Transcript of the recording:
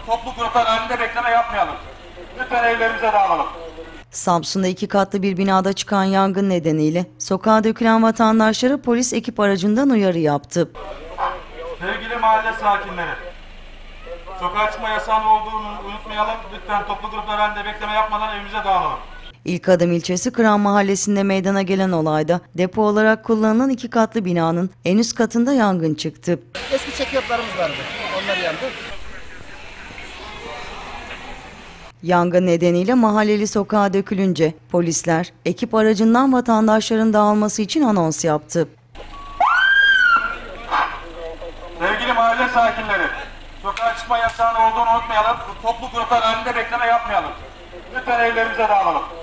toplu gruplar halinde bekleme yapmayalım. Lütfen evlerimize dağılalım. Samsun'da 2 katlı bir binada çıkan yangın nedeniyle sokağa dökülen vatandaşlara polis ekip aracından uyarı yaptı. Sevgili mahalle sakinleri, sokağa çıkma yasağının olduğunu unutmayalım. Lütfen toplu gruplar halinde bekleme yapmadan evimize dağılalım. İlkadım ilçesi Kıran Mahallesi'nde meydana gelen olayda depo olarak kullanılan 2 katlı binanın en üst katında yangın çıktı. Eski çekyaplarımız vardı. Onlar yandı. Yangın nedeniyle mahalleli sokağa dökülünce polisler ekip aracından vatandaşların dağılması için anons yaptı. Sevgili mahalle sakinleri, sokağa çıkma yasağının olduğunu unutmayalım. Toplu gruplar halinde bekleme yapmayalım. Lütfen evlerimize dağılalım.